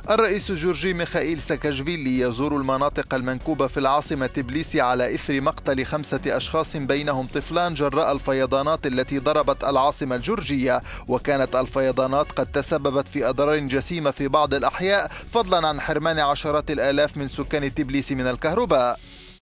الرئيس الجورجي ميخائيل ساكاشفيلي يزور المناطق المنكوبة في العاصمة تبليسي على إثر مقتل 5 أشخاص بينهم طفلان جراء الفيضانات التي ضربت العاصمة الجورجية، وكانت الفيضانات قد تسببت في أضرار جسيمة في بعض الأحياء، فضلا عن حرمان عشرات الآلاف من سكان تبليسي من الكهرباء.